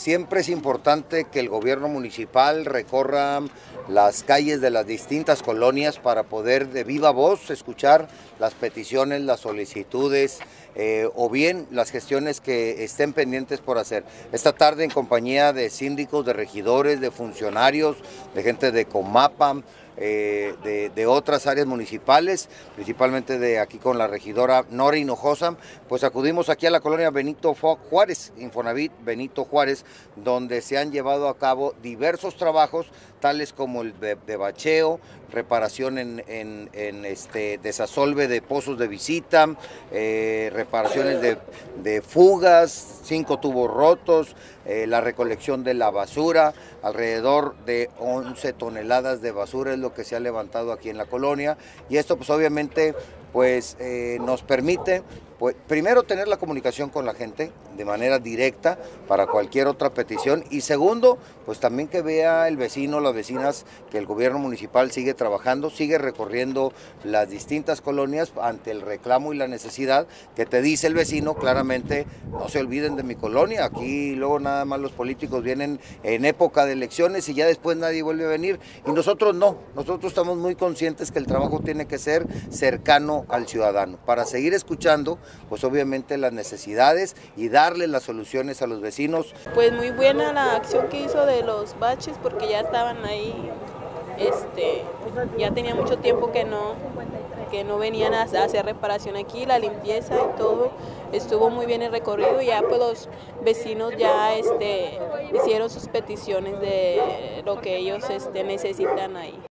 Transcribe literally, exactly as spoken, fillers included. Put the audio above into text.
siempre es importante que el gobierno municipal recorra las calles de las distintas colonias para poder de viva voz escuchar las peticiones, las solicitudes eh, o bien las gestiones que estén pendientes por hacer. Esta tarde en compañía de síndicos, de regidores, de funcionarios, de gente de Comapa, Eh, de, de otras áreas municipales, principalmente de aquí con la regidora Nora Hinojosa, pues acudimos aquí a la colonia Benito Juárez, Infonavit Benito Juárez, donde se han llevado a cabo diversos trabajos, tales como el de, de bacheo, reparación en, en, en este desasolve de pozos de visita, eh, reparaciones de, de fugas, cinco tubos rotos, eh, la recolección de la basura, alrededor de once toneladas de basura es lo que se ha levantado aquí en la colonia, y esto pues obviamente pues eh, nos permite pues, primero tener la comunicación con la gente de manera directa para cualquier otra petición, y segundo pues también que vea el vecino, las vecinas, que el gobierno municipal sigue trabajando, sigue recorriendo las distintas colonias ante el reclamo y la necesidad que te dice el vecino claramente: no se olviden de mi colonia. Aquí luego nada más los políticos vienen en época de elecciones y ya después nadie vuelve a venir, y nosotros no, nosotros estamos muy conscientes que el trabajo tiene que ser cercano al ciudadano, para seguir escuchando pues obviamente las necesidades y darle las soluciones a los vecinos. Pues muy buena la acción que hizo de los baches, porque ya estaban ahí, este, ya tenía mucho tiempo que no, que no venían a hacer reparación aquí, la limpieza y todo, estuvo muy bien el recorrido, y ya pues los vecinos ya este, hicieron sus peticiones de lo que ellos este, necesitan ahí.